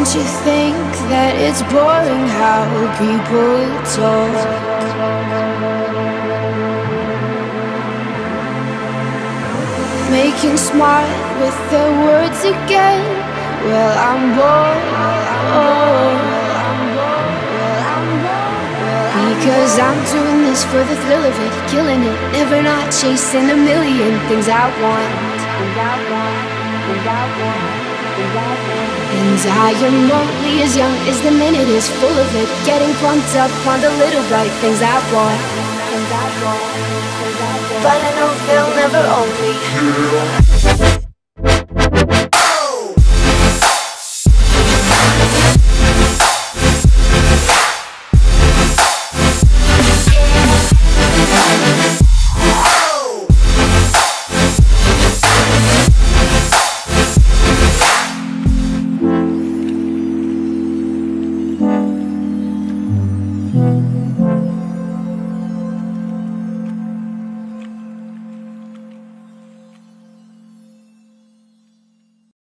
Don't you think that it's boring how people talk? Making smart with their words again. Well, I'm bored. Because I'm doing this for the thrill of it, killing it, never not chasing a million things I want. And I am only as young as the minute is full of it, getting pumped up on the little bright things I want. But I know they'll never own me.